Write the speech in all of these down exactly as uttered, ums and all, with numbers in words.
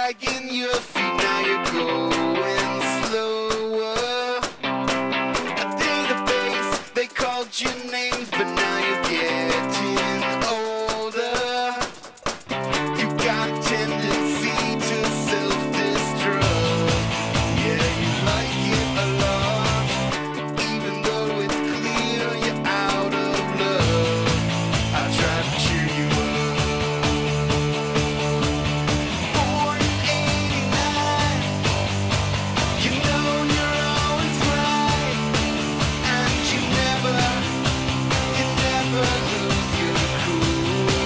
dragging your feet, now you're going slower. A database, they called your names, but now you're getting older. You got a tendency to self-destruct. Yeah, you like it a lot, even though it's clear you're out of love. I try to cheer you up. Born in eighty-nine, you know you're always right, and you never, you never lose your cool.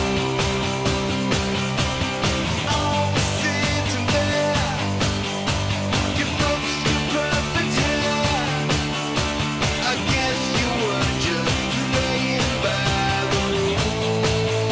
Always sitting there, you most your perfect hair. I guess you were just playing by the rules.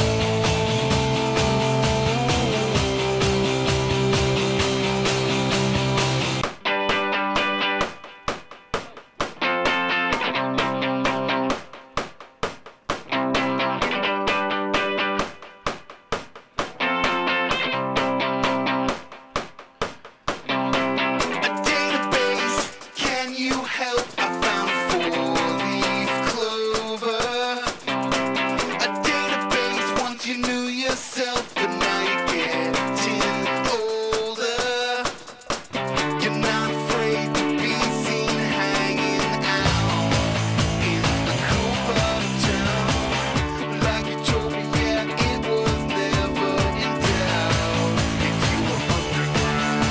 A database, can you help? I found four-leaf clover. A database, once you knew yourself, but now you're getting older. You're not afraid to be seen hanging out in the cool part of town. Like you told me, yeah, it was never in doubt if you were underground.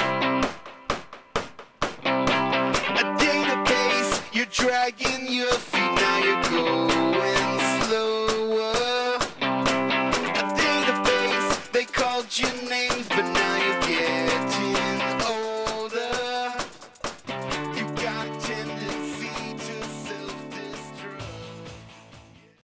A database, you're dragging your